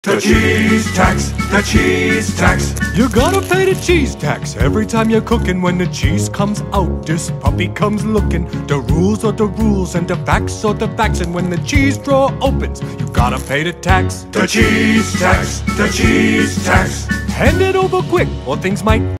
The cheese tax, the cheese tax. You gotta pay the cheese tax every time you're cooking. When the cheese comes out, this puppy comes looking. The rules are the rules and the facts are the facts. And when the cheese drawer opens, you gotta pay the tax. The cheese tax, the cheese tax. Hand it over quick or things might